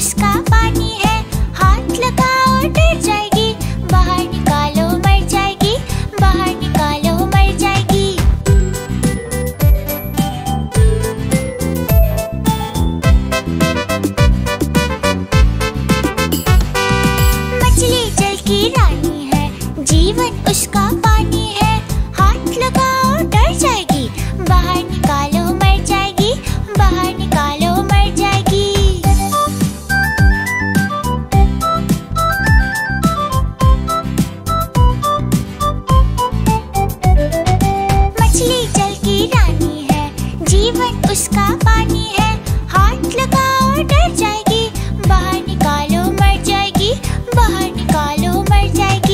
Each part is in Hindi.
उसका पानी है, हाथ लगाओ डर जाएगी, बाहर निकालो मर जाएगी, बाहर निकालो मर जाएगी। मछली जल की रानी है, जीवन उसका पानी है, हाथ लगाओ डर जाएगी, बाहर निकालो मर जाएगी, बाहर निकालो मर जाएगी। मछली जल की रानी है, जीवन उसका पानी है, हाथ लगाओ डर जाएगी, बाहर निकालो मर जाएगी, बाहर निकालो मर जाएगी।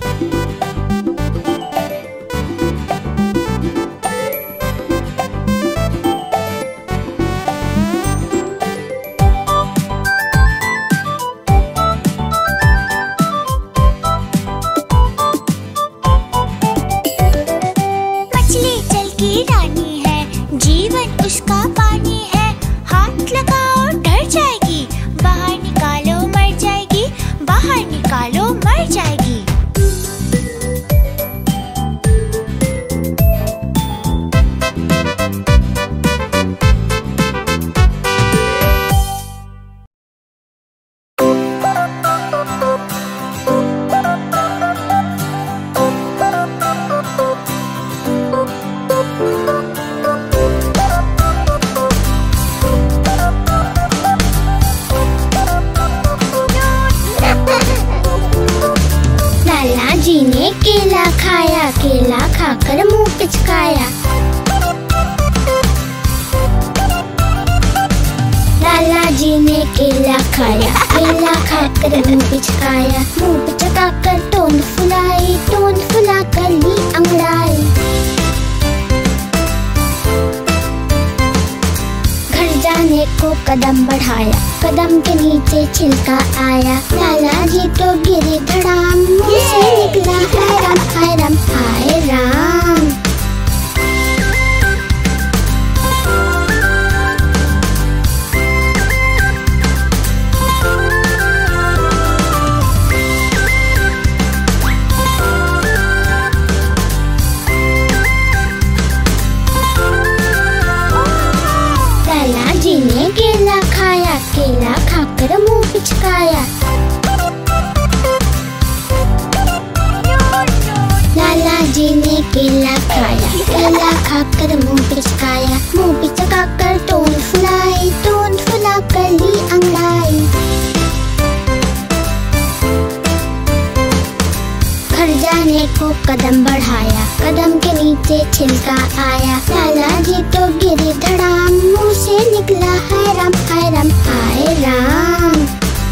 मछली जल की रानी है, जीवन उसका पानी है, हाथ लगाओ डर जाएगी, बाहर निकालो मर जाएगी, बाहर निकालो मर जाएगी। लाला जी ने केला खाया, केला खाकर मुंह पिचकाया। लाला जी ने केला खाया, केला खाकर मुंह पिचकाया, मुंह पिचकाकर तोंद फुलाई, तोंद फुलाकर ली अंगड़ाई। घर जाने को कदम बढ़ाया, कदम के नीचे छिलका आया, लाला जी तो गिरे धड़ाम, मुंह से निकला हाय राम हाय राम हाय राम। लाला जी ने केला खाया, केला खाकर मुंह पिचकाया। लाला जी ने केला खाया, केला खाकर मुंह पिचकाया, मुंह पिचकाकर तोंद फुलाई, तोंद फुलाकर ली अंगड़ाई। घर जाने को कदम बढ़ाया, कदम के नीचे छिलका आया, लाला जी तो गिरे धड़ाम, मुंह से निकला हाय राम हाय राम हाय राम।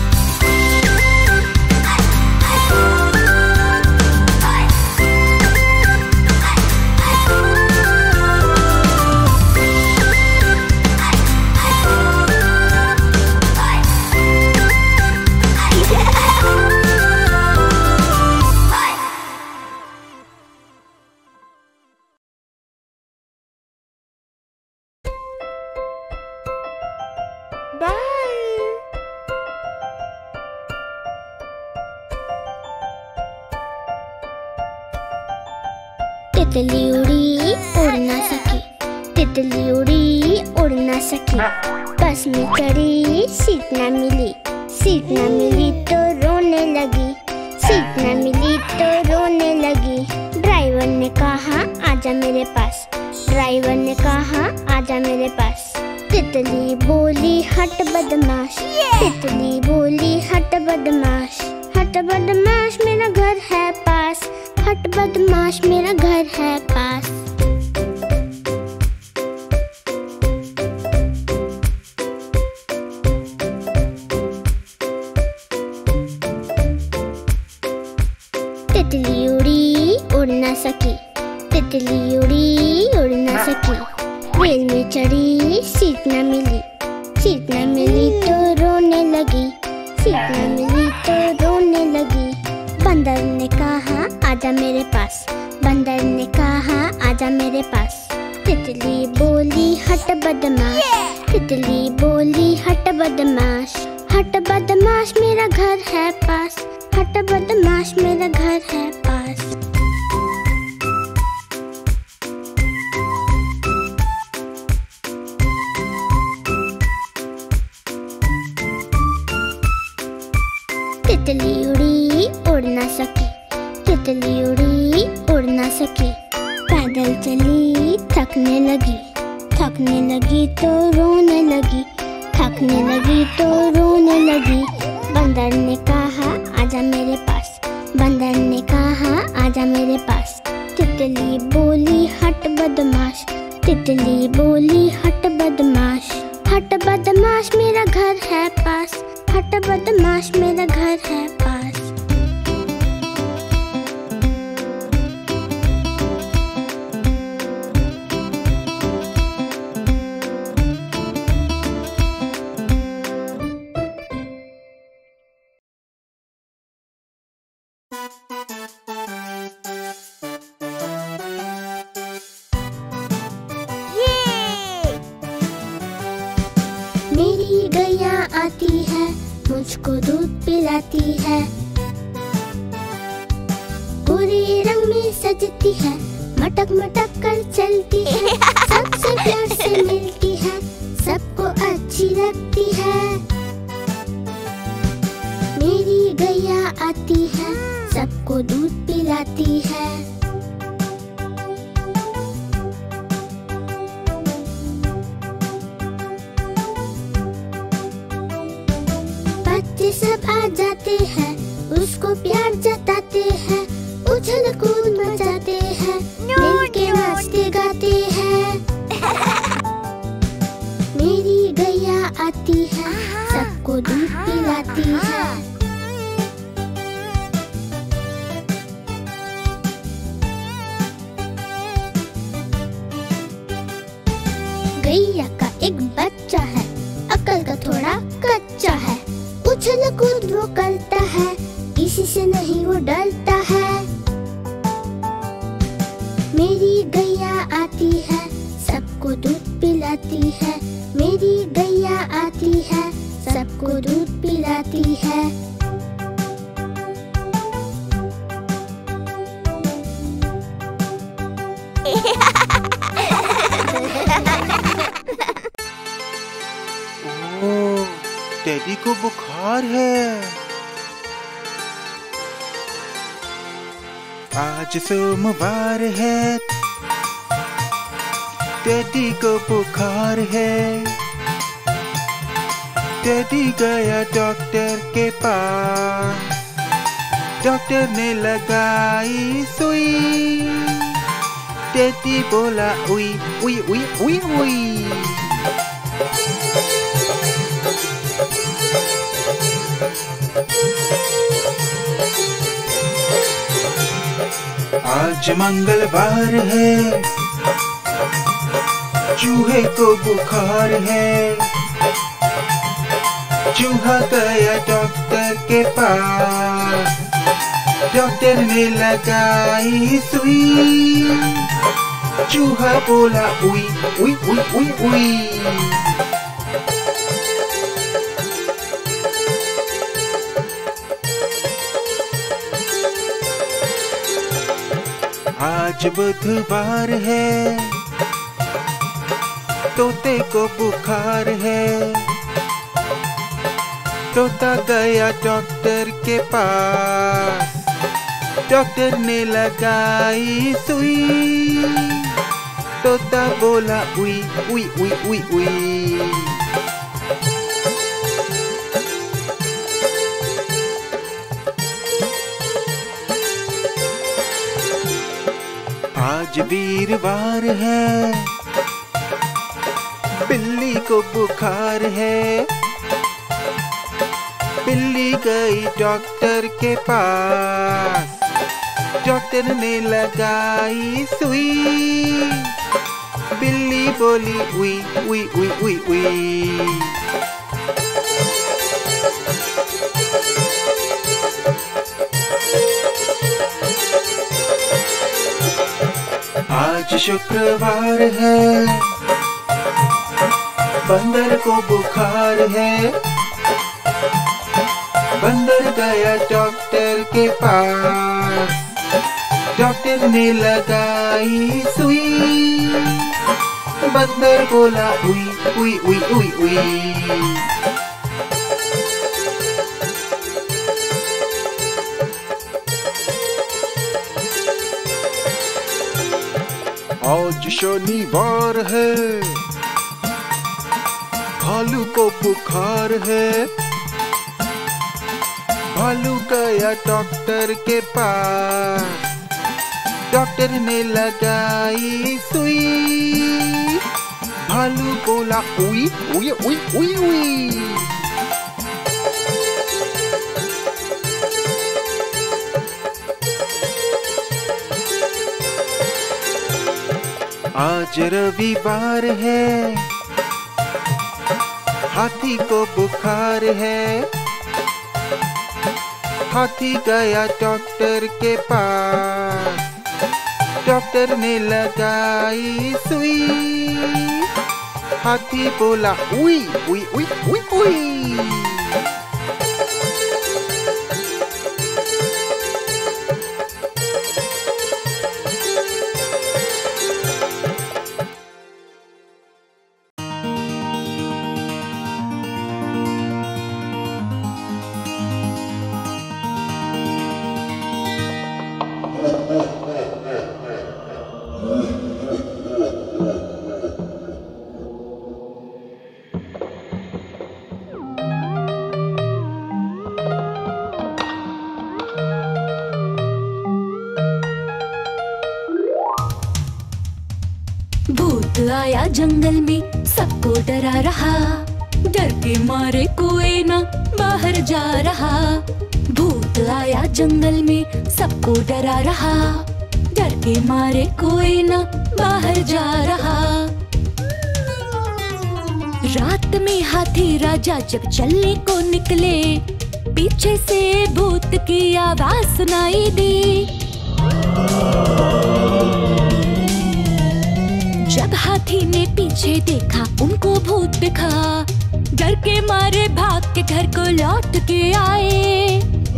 तितली उड़ी उड़ ना सकी, तितली उड़ी उड़ ना सकी, बस में चढ़ी सीट ना मिली, सीट ना मिली तो रोने लगी, सीट ना मिली तो रोने लगी। ड्राइवर ने कहा आजा मेरे पास, ड्राइवर ने कहा आजा मेरे पास। तितली बोली हट बदमाश, तितली बोली हट बदमाश, हट बदमाश मेरा घर है पास, हट बदमाश मेरा घर है पास। तितली उड़ी उड़ ना सकी, तितली उड़ी उड़ ना सकी, रेल में चढ़ी सीट न मिली, सीट न मिली तो रोने लगी, सीट न मिली तो रोने लगी। बंदर ने कहा आजा मेरे पास, बंदर ने कहा आजा मेरे पास। तितली बोली हट बदमाश, तितली बोली हट बदमाश, हट बदमाश मेरा घर है पास, हट बदमाश मेरा घर है पास। तितली उड़ी उड़ ना सकी, तितली उड़ी उड़ ना सकी। पैदल चली थकने लगी, थकने लगी तो रोने लगी, थकने लगी तो रोने लगी। बंदर ने कहा आजा मेरे पास, बंदर ने कहा आजा मेरे पास। तितली बोली हट बदमाश, तितली बोली हट बदमाश। हट बदमाश मेरा घर है पास, हट बदमाश मेरा घर है पास। मेरी गैया आती है, मुझको दूध पिलाती है। गोरे रंग में सजती है, मटक मटक कर चलती है। सबसे प्यार से मिलती है, सबको अच्छी लगती है। मेरी गैया आती है, सबको दूध पिलाती है। बच्चे सब आ जाते हैं, उसको प्यार जताते हैं। उछल कूद मचाते हैं, मिलके नाचते गाते हैं। मेरी गैया आती है, सबको दूध पिलाती है। गैया का एक बच्चा है, अकल का थोड़ा कच्चा है। उछल कूद वो करता है, किसी से नहीं वो डरता है। मेरी गैया आती है, सबको दूध पिलाती है। मेरी गैया आती है, सबको दूध पिलाती है। ओह, टेडी को बुखार है। आज सोमवार है, टेडी को बुखार है। टेडी गया डॉक्टर के पास, डॉक्टर ने लगाई सुई। टेडी बोला उई उई उई उई उई। आज मंगलवार है, चूहे को बुखार है। चूहा गया डॉक्टर के पास, डॉक्टर ने लगाई सुई। चूहा बोला उई उई उई उई उई। आज बुधवार है, तोते को बुखार है। तोता गया डॉक्टर के पास, डॉक्टर ने लगाई सुई। तोता बोला उई उई उई उई उई। आज वीरवार है, बिल्ली को बुखार है। बिल्ली गई डॉक्टर के पास, डॉक्टर ने लगाई सुई। बिल्ली बोली उई उई उई उई उई। आज शुक्रवार है, बंदर को बुखार है। बंदर गया डॉक्टर के पास, डॉक्टर ने लगाई सुई, बंदर बोला उई उई उई उई उई। आज शनिवार है, भालू को बुखार है, भालू गया डॉक्टर के पास, डॉक्टर ने लगाई सुई, भालू बोला उई उई उई उई उई। आज रविवार है, हाथी को बुखार है, हाथी गया डॉक्टर के पास, डॉक्टर ने लगाई सुई, हाथी बोला उई उई उई उई उई। भूत आया जंगल में सबको डरा रहा, डर के मारे कोई ना बाहर जा रहा। भूत आया जंगल में सबको डरा रहा, डर के मारे कोई ना बाहर जा रहा। रात में हाथी राजा जब चलने को निकले, पीछे से भूत की आवाज सुनाई दी। जब हाथी ने पीछे देखा उनको भूत दिखा, डर के मारे भाग के घर को लौट के आए।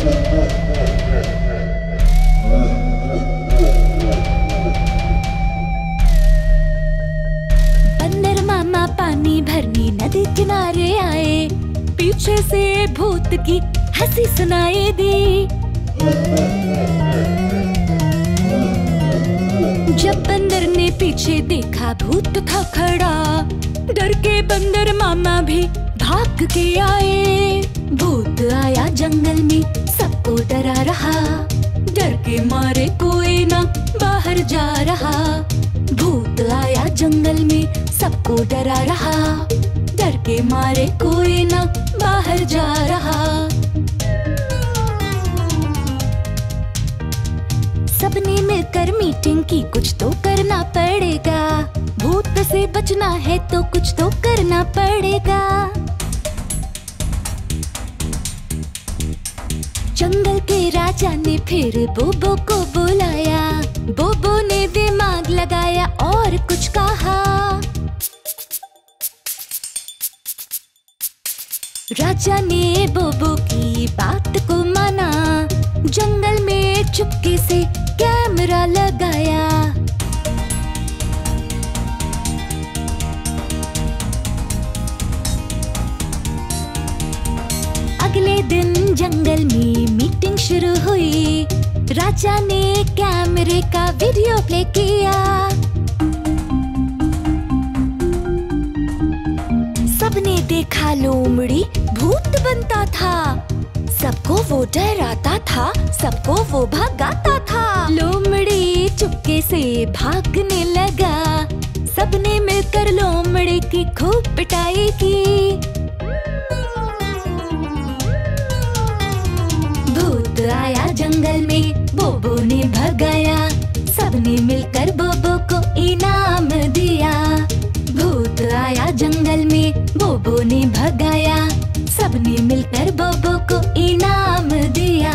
बंदर मामा पानी भरने नदी किनारे आए, पीछे से भूत की हंसी सुनाई दी। जब बंदर ने पीछे देखा भूत था खड़ा, डर के बंदर मामा भी भाग के आए। भूत आया जंगल में सबको डरा रहा, डर के मारे कोई ना बाहर जा रहा। भूत आया जंगल में सबको डरा रहा, डर के मारे कोई ना बाहर जा रहा। सबने मिलकर मीटिंग की, कुछ तो करना पड़ेगा। भूत से बचना है तो कुछ तो करना पड़ेगा। जंगल के राजा ने फिर बोबो को बुलाया, बोबो ने दिमाग लगाया और कुछ कहा। राजा ने बोबो की बात को माना, जंगल में चुपके से कैमरा लगाया। अगले दिन जंगल में मीटिंग शुरू हुई, राजा ने कैमरे का वीडियो प्ले किया। सबने देखा लोमड़ी भूत बनता था, सबको वो डराता था, सबको वो भगाता था। लोमड़ी चुपके से भागने लगा, सबने मिलकर लोमड़ी की खूब पिटाई की। भूत आया जंगल में बोबो ने भगाया, सबने मिलकर बोबो को इनाम दिया। भूत आया जंगल में बोबो ने भगाया, सबने मिलकर बोबो को इनाम दिया।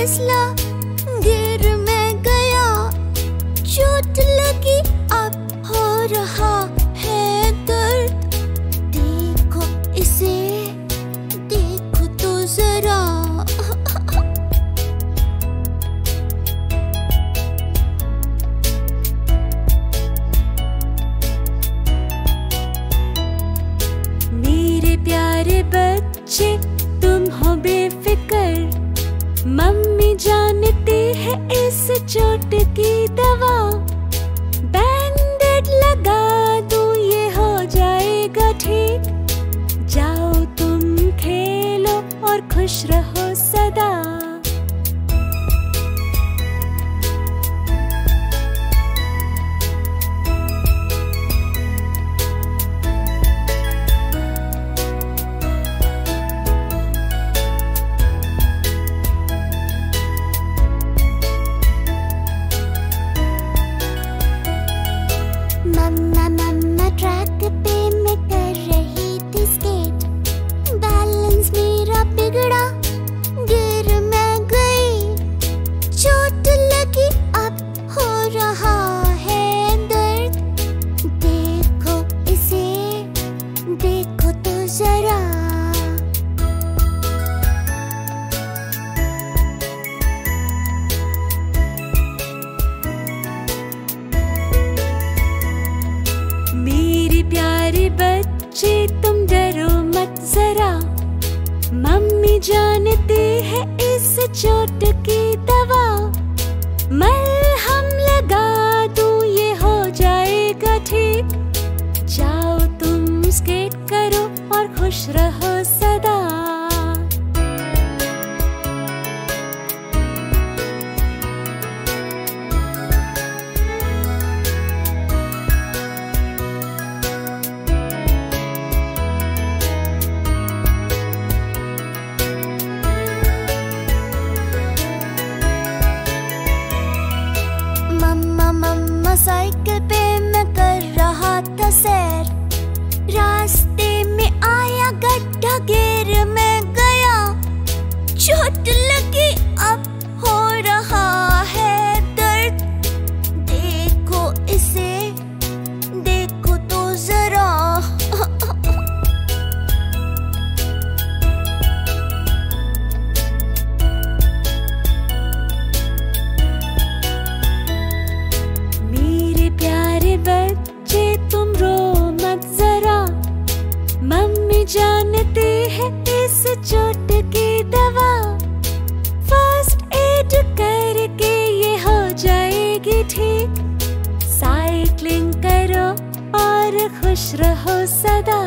फिसला, गिर मैं गया, चोट लगी, अब हो रहा है दर्द। देखो इसे, देखो तो जरा। मेरे प्यारे बच्चे तुम हो बेफिक्र, मम्मी जानती है इस चोट की दवा। बैंडेड लगा दूं ये हो जाएगा ठीक। जाओ तुम खेलो और खुश रहो सदा। मम्मा ट्रैक पे मैं कर रही थी स्केट, बैलेंस मेरा बिगड़ा, गिर मैं गई, चोट लगी, अब हो रहा है दर्द। देखो इसे, देखो तो जरा। मेरे प्यारे बच्चे तुम डरो मत जरा, मम्मी जानती है इस चोट की दवा। मलहम लगा दूं ये हो जाएगा ठीक। जाओ तुम स्केट करो और खुश रहो सदा। मम्मा साइकिल पे मैं कर रहा था सैर, रास्ते में आया गड्ढा, गिर मैं गया, चोट लगी, अब हो रहा है दर्द। देखो इसे, देखो तो जरा। मेरे प्यारे बच्चे तुम रो मत जरा, मम्मी जानती है इस चोट की दवा। फर्स्ट एड करके ये हो जाएगी ठीक। साइक्लिंग करो और खुश रहो सदा।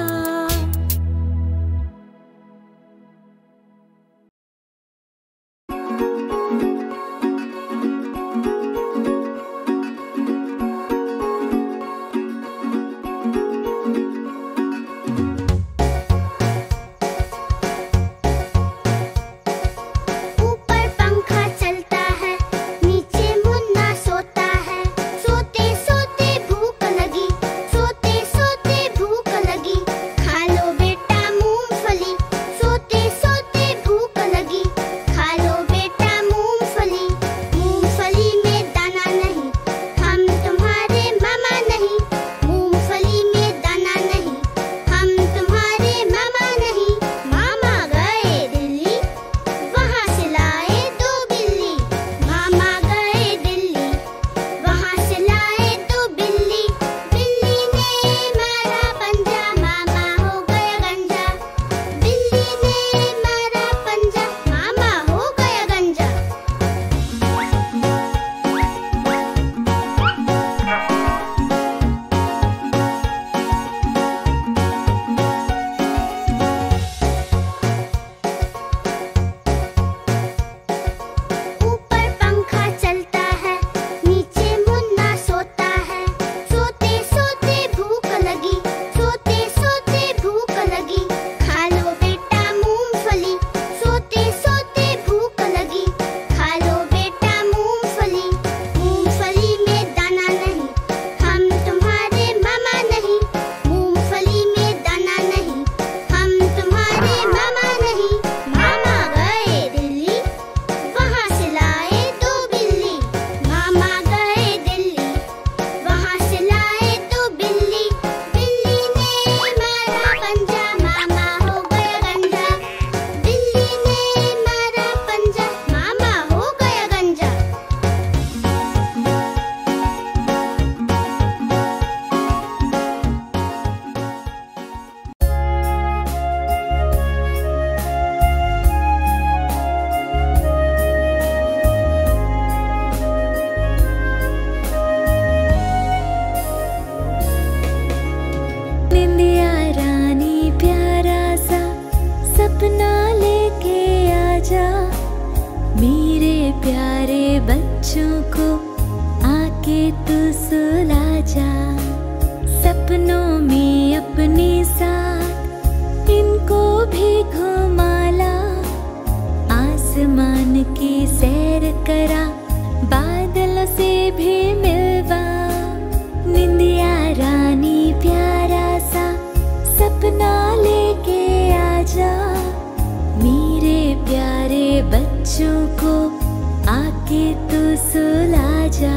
बच्चों को आके तू सुला जा।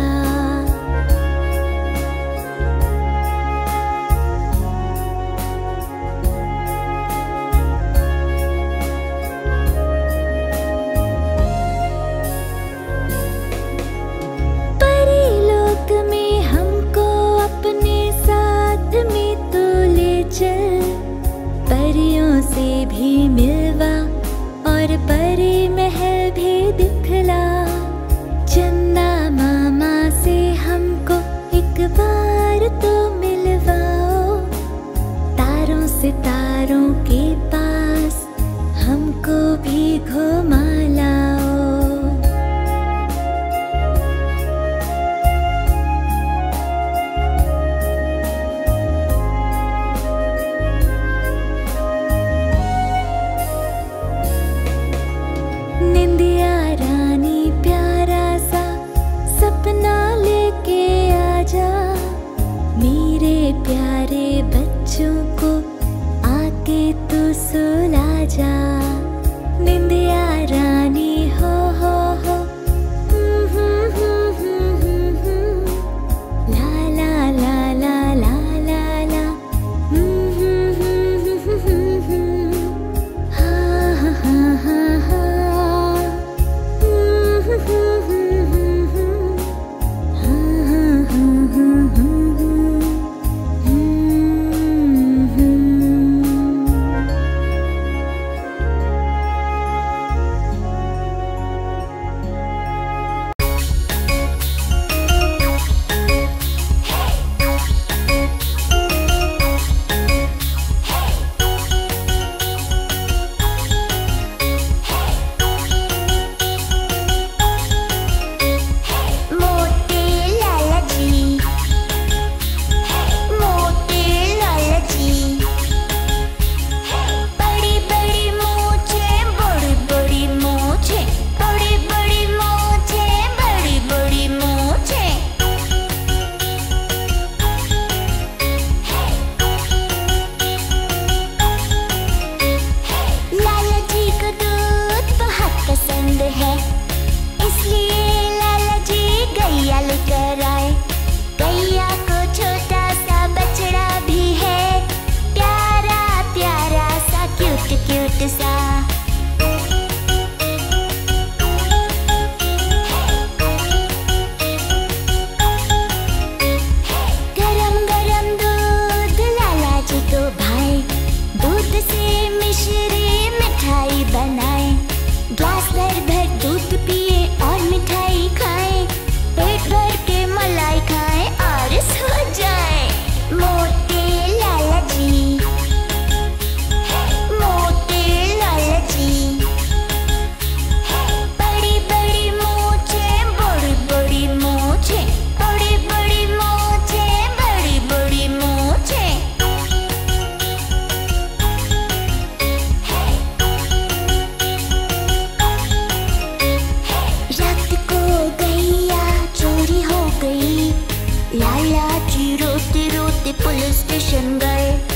परियों से भी मिलवा और परी महल भी दिखला। चंदा मामा से हमको एक बार तो मिलवाओ। तारों सितारों के पास हमको भी घुमा लाओ। निंदिया रानी प्यारा सा सपना लेके आजा। मेरे प्यारे बच्चों को आके तू सुला जा। निंदिया रानी हो ला ला ला ला ला ला ला हाँ हाँ हाँ हाँ। लाला जी रोते रोते पुलिस स्टेशन गए।